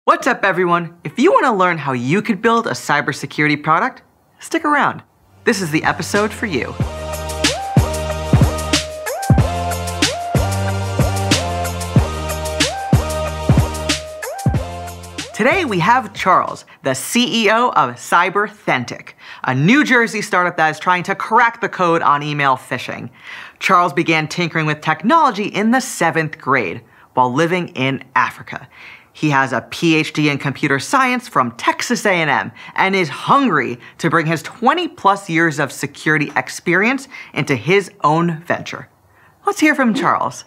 What's up, everyone? If you want to learn how you could build a cybersecurity product, stick around. This is the episode for you. Today we have Charles, the CEO of Cybersecurity, a New Jersey startup that is trying to crack the code on email phishing. Charles began tinkering with technology in the 7th grade while living in Africa. He has a PhD in computer science from Texas A&M and is hungry to bring his 20+ years of security experience into his own venture. Let's hear from Charles.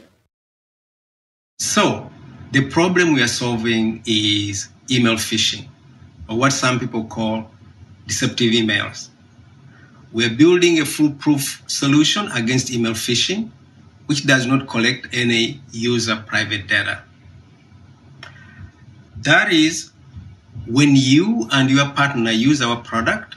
So, the problem we are solving is email phishing, or what some people call deceptive emails. We're building a foolproof solution against email phishing, which does not collect any user private data. That is, when you and your partner use our product,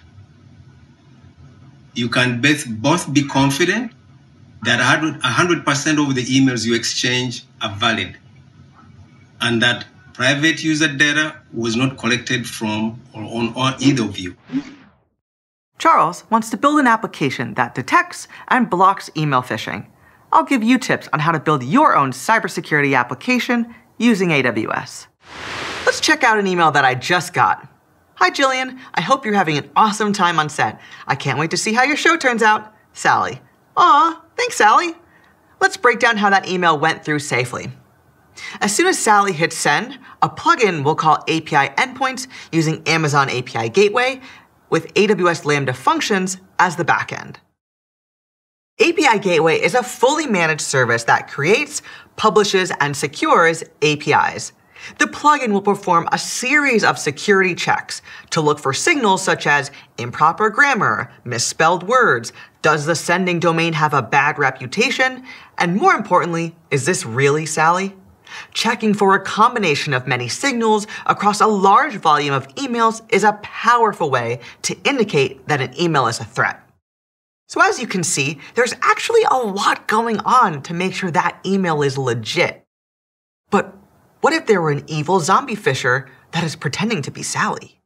you can both be confident that 100% of the emails you exchange are valid, and that private user data was not collected from or on either of you. Charles wants to build an application that detects and blocks email phishing. I'll give you tips on how to build your own cybersecurity application using AWS. Let's check out an email that I just got. Hi, Jillian. I hope you're having an awesome time on set. I can't wait to see how your show turns out. Sally. Aw, thanks, Sally. Let's break down how that email went through safely. As soon as Sally hits send, a plugin will call API endpoints using Amazon API Gateway with AWS Lambda functions as the backend. API Gateway is a fully managed service that creates, publishes, and secures APIs. The plugin will perform a series of security checks to look for signals such as improper grammar, misspelled words, does the sending domain have a bad reputation, and more importantly, is this really Sally? Checking for a combination of many signals across a large volume of emails is a powerful way to indicate that an email is a threat. So as you can see, there's actually a lot going on to make sure that email is legit. But what if there were an evil zombie phisher that is pretending to be Sally?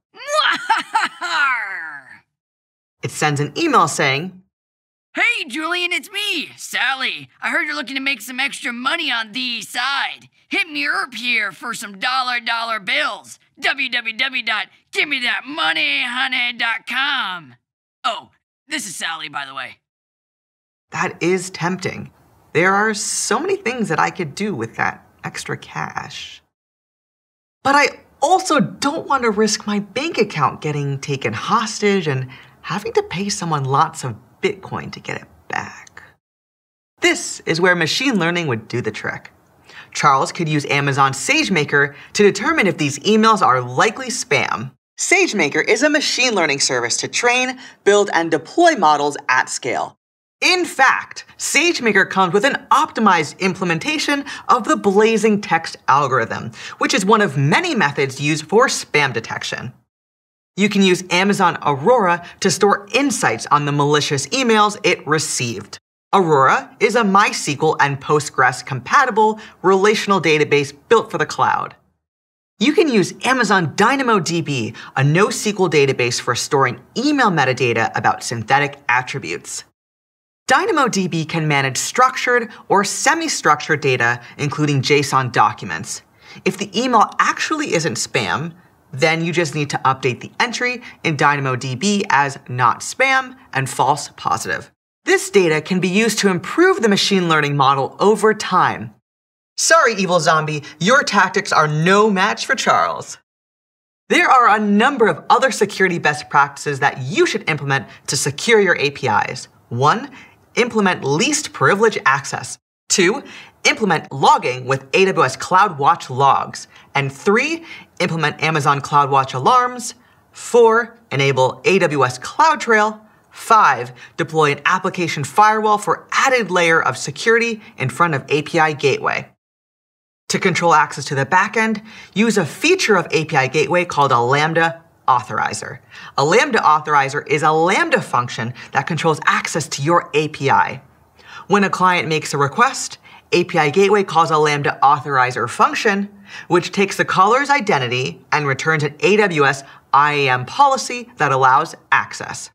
It sends an email saying, "Hey, Julian, it's me, Sally. I heard you're looking to make some extra money on the side. Hit me up here for some dollar bills. www.givethatmoneyhoney.com. Oh, this is Sally, by the way." That is tempting. There are so many things that I could do with that extra cash. But I also don't want to risk my bank account getting taken hostage and having to pay someone lots of Bitcoin to get it back. This is where machine learning would do the trick. Charles could use Amazon SageMaker to determine if these emails are likely spam. SageMaker is a machine learning service to train, build, and deploy models at scale. In fact, SageMaker comes with an optimized implementation of the blazing text algorithm, which is one of many methods used for spam detection. You can use Amazon Aurora to store insights on the malicious emails it received. Aurora is a MySQL and Postgres compatible relational database built for the cloud. You can use Amazon DynamoDB, a NoSQL database for storing email metadata about synthetic attributes. DynamoDB can manage structured or semi-structured data, including JSON documents. If the email actually isn't spam, then you just need to update the entry in DynamoDB as not spam and false positive. This data can be used to improve the machine learning model over time. Sorry, evil zombie, your tactics are no match for Charles. There are a number of other security best practices that you should implement to secure your APIs. 1. Implement least privilege access. 2. Implement logging with AWS CloudWatch logs. And 3. Implement Amazon CloudWatch alarms. 4. Enable AWS CloudTrail. 5. Deploy an application firewall for added layer of security in front of API Gateway. To control access to the backend, use a feature of API Gateway called a Lambda Authorizer. A Lambda Authorizer is a Lambda function that controls access to your API. When a client makes a request, API Gateway calls a Lambda Authorizer function, which takes the caller's identity and returns an AWS IAM policy that allows access.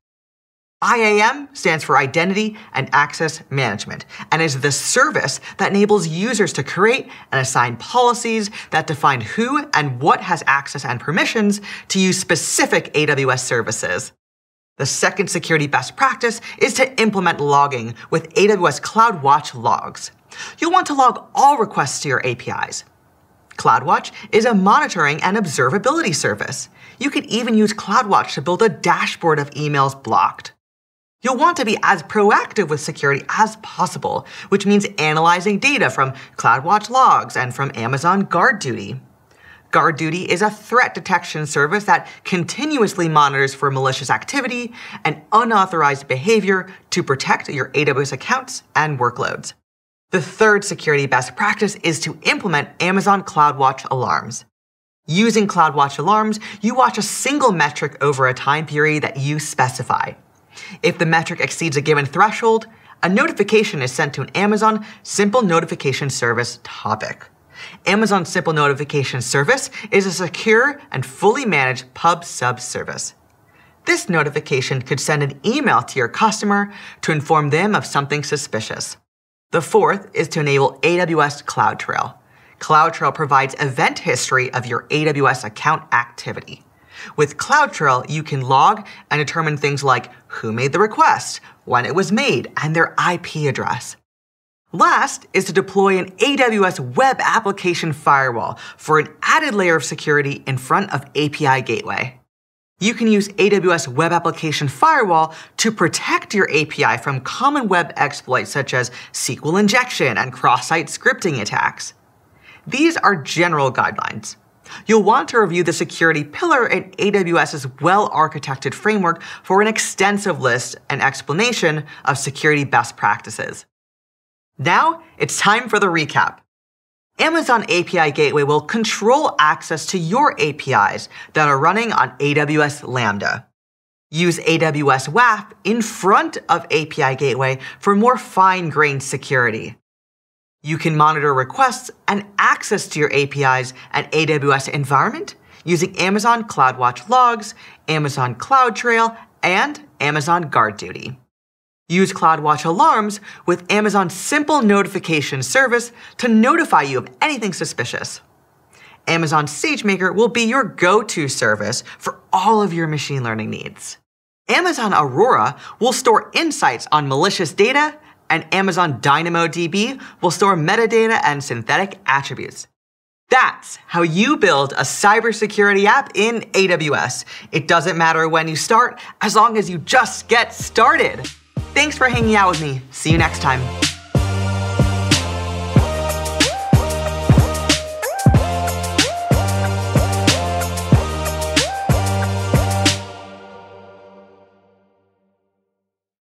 IAM stands for Identity and Access Management and is the service that enables users to create and assign policies that define who and what has access and permissions to use specific AWS services. The second security best practice is to implement logging with AWS CloudWatch logs. You'll want to log all requests to your APIs. CloudWatch is a monitoring and observability service. You could even use CloudWatch to build a dashboard of emails blocked. You'll want to be as proactive with security as possible, which means analyzing data from CloudWatch logs and from Amazon GuardDuty. GuardDuty is a threat detection service that continuously monitors for malicious activity and unauthorized behavior to protect your AWS accounts and workloads. The third security best practice is to implement Amazon CloudWatch alarms. Using CloudWatch alarms, you watch a single metric over a time period that you specify. If the metric exceeds a given threshold, a notification is sent to an Amazon Simple Notification Service topic. Amazon Simple Notification Service is a secure and fully managed pub/sub service. This notification could send an email to your customer to inform them of something suspicious. The fourth is to enable AWS CloudTrail. CloudTrail provides event history of your AWS account activity. With CloudTrail, you can log and determine things like who made the request, when it was made, and their IP address. Last is to deploy an AWS Web Application Firewall for an added layer of security in front of API Gateway. You can use AWS Web Application Firewall to protect your API from common web exploits such as SQL injection and cross-site scripting attacks. These are general guidelines. You'll want to review the security pillar in AWS's well-architected framework for an extensive list and explanation of security best practices. Now, it's time for the recap. Amazon API Gateway will control access to your APIs that are running on AWS Lambda. Use AWS WAF in front of API Gateway for more fine-grained security. You can monitor requests and access to your APIs and AWS environment using Amazon CloudWatch logs, Amazon CloudTrail, and Amazon GuardDuty. Use CloudWatch alarms with Amazon Simple Notification Service to notify you of anything suspicious. Amazon SageMaker will be your go-to service for all of your machine learning needs. Amazon Aurora will store insights on malicious data, and Amazon DynamoDB will store metadata and synthetic attributes. That's how you build a cybersecurity app in AWS. It doesn't matter when you start, as long as you just get started. Thanks for hanging out with me. See you next time.